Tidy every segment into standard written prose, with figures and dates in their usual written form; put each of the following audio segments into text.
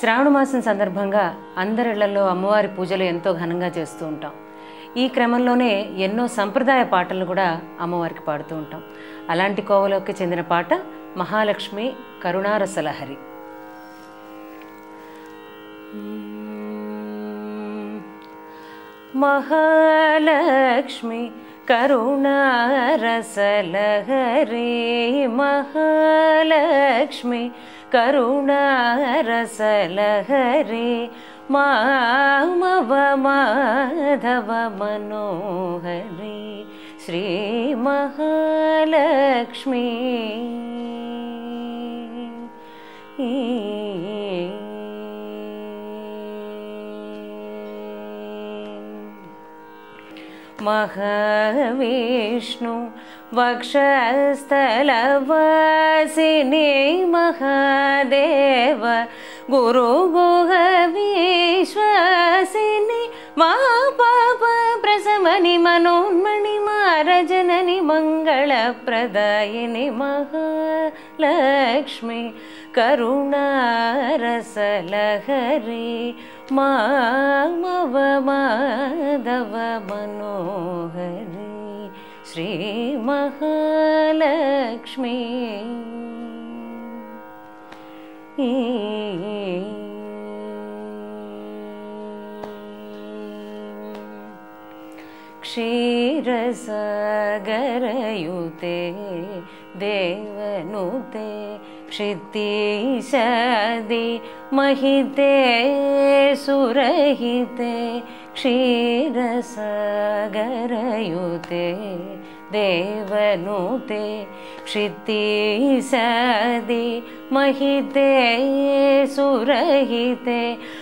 శ్రావణ మాసం సందర్భంగా అందరిళ్లలో అమ్మవారి పూజలు ఎంతో ఘనంగా చేస్తూ ఉంటాం. ఈ క్రమంలోనే ఎన్నో సంప్రదాయ పాటలు కూడా అమ్మవారికి పాడుతూ ఉంటాం. అలాంటి కోవలోకి చెందిన పాట మహాలక్ష్మి కరుణారసలహరి. మహాలక్ష్మి కరుణారసలహరి, మహాలక్ష్మి కరుణారసలహరి, మామవ మాధవ మనోహరి శ్రీ మహాలక్ష్మి. మహావిష్ణు వక్షస్థలవాసిని మహాదేవ గురుగుహ విశ్వాసిని మా పాప ప్రసమని మనోన్మణి మారజనని మంగళప్రదాయిని మహాలక్ష్మి కరుణారసలహరి, మామవ మాధవ మనోహరి శ్రీ మహాలక్ష్మి. క్షీరసాగరయుతే దేవనుతే क्षितीशादि महिते सुरहिते क्षीरसागरयुते देवनुते क्षितीशादि महिते सुरहिते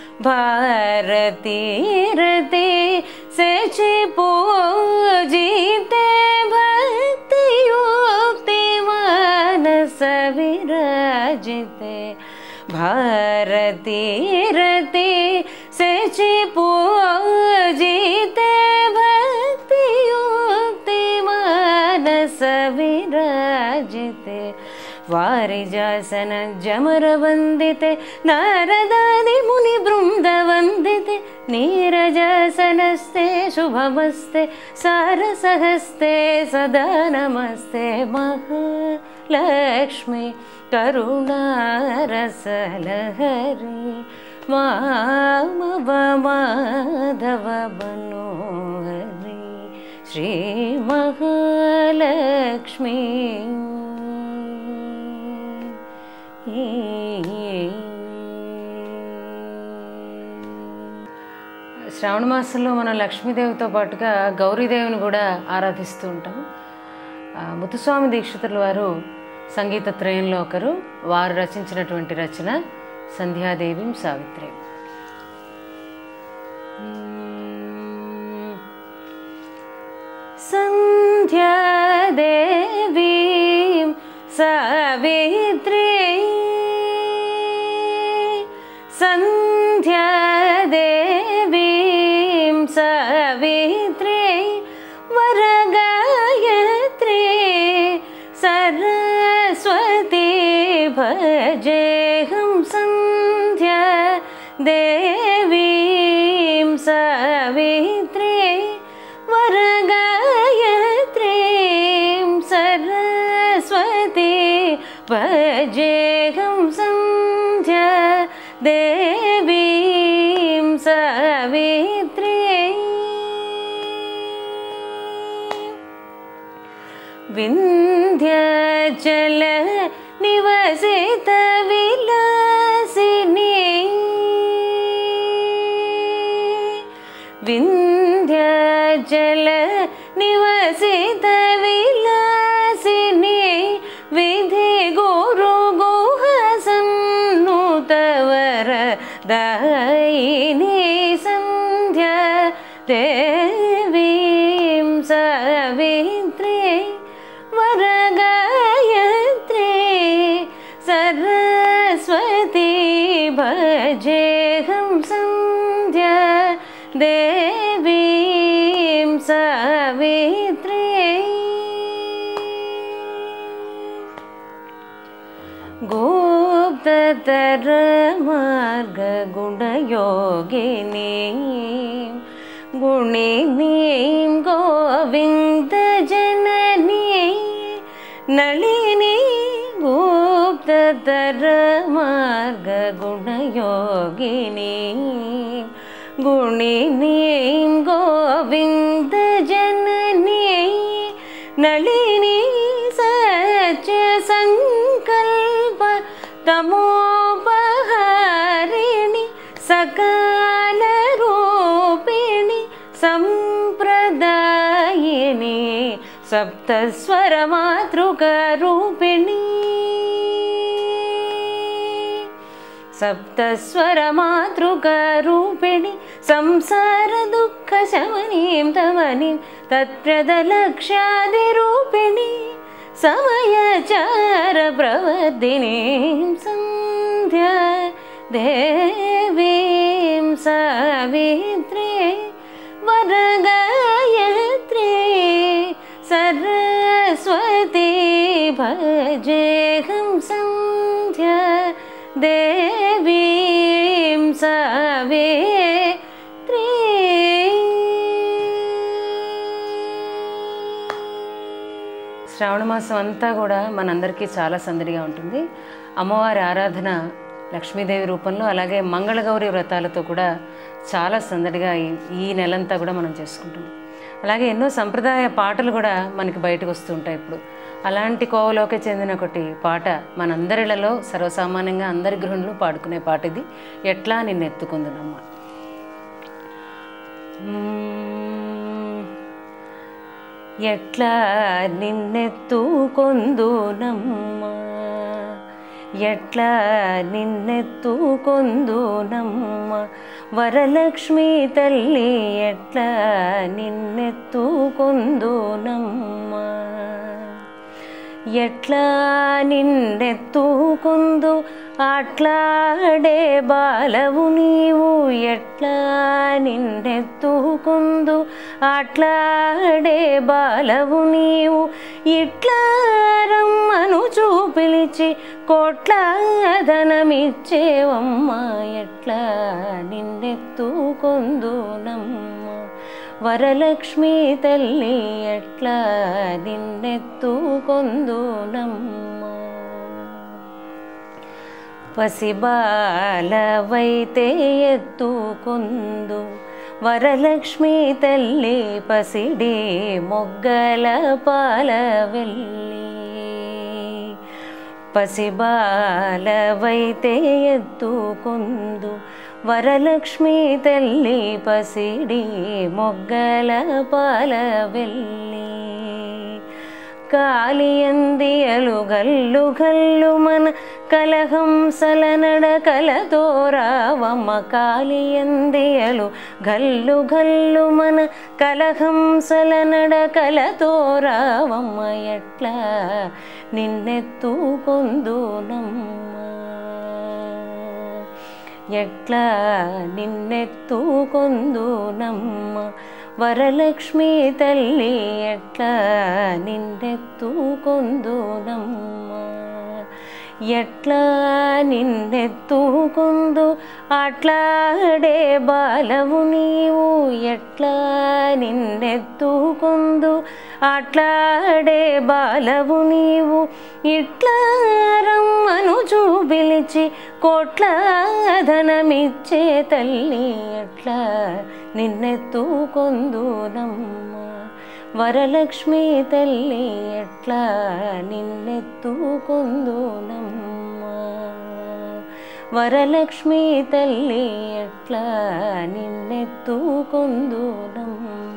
भारतीरते सचि पूजिते भक्तियुक्ति मानस विराजिते भारतीरते सचि पूजिते भक्तियुक्ति मानस विराजिते वारिजासन जमर वंदिते नारदादि मुनि बृंद वंदिते नीरजासनस्ते शुभमस्ते सारसहस्ते सदा नमस्ते महालक्ष्मी करुणारसलहरि मामव माधव मनोहरि श्री महालक्ष्मी. శ్రావణ మాసంలో మనం లక్ష్మీదేవితో పాటుగా గౌరీదేవిని కూడా ఆరాధిస్తూ ఉంటాం. ముత్తుస్వామి దీక్షితుల వారు సంగీత త్రయంలో ఒకరు. వారు రచించినటువంటి రచన సంధ్యాదేవి సావిత్రి. సంధ్యాదేవి సావిత్రి సంధ్యాదేవి సావిత్రి వరగాయత్రి సరస్వతి భజేహం సంధ్యాదేవి సావిత్రి వరగాయత్రి సరస్వతి భజేహం సంధ్యాదేవి సావిత్రి. వింధ్యాచల నివసిత విలాసిని వింధ్యాచల నివసిత విలాసిని విధి గురు గుహ సన్నుతవర దాయిని సంధ్యా దేవి సావిత్రి వరగాయత్రి సరస్వతి భజేహం సంధ్యా దేవి సావిత్రి. गुप्त మార్గ గుణయోగిని గుణిని గోవింద జనని నళిని గుప్తతర మార్గ గుణయోగిని గుణిని గోవింద జనని నళిని సత్య సంకల్ప తమోపహారిణి సకాల రూపిణి సంప్రదాయిని సప్తస్వర మాతృక రూపిణి సప్తస్వర మాతృక రూపిణి సంసార దుఃఖ శమనీం తమనీం తత్ప్రద లక్ష్యాది రూపిణి సమయచార ప్రవర్ధినీం సంధ్యా దేవీం సావిత్రీ వరగాయత్రీ సరస్వతీ భజేహం సంధ్యా దేవీం సావిత్రీ. శ్రావణ మాసం అంతా కూడా మనందరికీ చాలా సందడిగా ఉంటుంది. అమ్మవారి ఆరాధన లక్ష్మీదేవి రూపంలో, అలాగే మంగళగౌరి వ్రతాలతో కూడా చాలా సందడిగా ఈ నెలంతా కూడా మనం చేసుకుంటాం. అలాగే ఎన్నో సంప్రదాయ పాటలు కూడా మనకి బయటకు వస్తూ ఉంటాయి. ఇప్పుడు అలాంటి కోవలోకి చెందిన ఒకటి పాట మనందరిలో సర్వసామాన్యంగా అందరి గృహిణులు పాడుకునే పాట ఇది. ఎట్లా నిన్నెత్తుకుందునమ్మ. ఎట్లా నిన్నెత్తుకొందునమ్మ ఎట్లా నిన్నెత్తుకొందునమ్మ వరలక్ష్మీ తల్లి ఎట్లా నిన్నెత్తుకొందునమ్మ ఎట్లా నిన్నెత్తుకొందు ఆట్లాడే బాలవు నీవు ఎట్లా నిన్నెత్తుకొందు ఆట్లాడే బాలవు నీవు ఇట్లా రమ్మను చూపిలిచి కోట్ల ధనమిచ్చేవమ్మ ఎట్లా నిన్నెత్తుకొందునమ్మ వరలక్ష్మీ తల్లి ఎట్లా నిన్నెత్తుకొందునమ్మ పసిబాలవైతే ఎత్తుకొందు వరలక్ష్మీ తల్లి పసిడి మొగ్గల పాల వెళ్ళి పసిబాలవైతే ఎత్తుకొందు వరలక్ష్మీ తల్లి పసిడి మొగ్గల పాల వెళ్ళి కాలియందియలు గల్లు గల్లు మన కలహంసల నడకలతో రావమ్మ కాలియందియలు గల్లు గల్లు మన కలహంసల నడకలతో రావమ్మ ఎట్లా నిన్నెత్తుకొందునమ్మ ఎట్లా నిన్నెత్తుకొందునమ్మ వరలక్ష్మీ తల్లి ఎట్లా నిన్నెత్తుకొందునమ్మ ఎట్లా నిన్నెత్తుకొందు ఆట్లాడే బాలవు నీవు ఎట్లా నిన్నెత్తుకొందు ఆట్లాడే బాలవు నీవు ఇట్లా రమ్మను చూపిలిచి కోట్ల ధనమిచ్చే తల్లి ఎట్లా నిన్నెత్తుకొందునమ్మ వరలక్ష్మీ తల్లి ఎట్లా నిన్నెత్తుకొందునమ్మ వరలక్ష్మీ తల్లి ఎట్లా నిన్నెత్తుకొందునమ్మ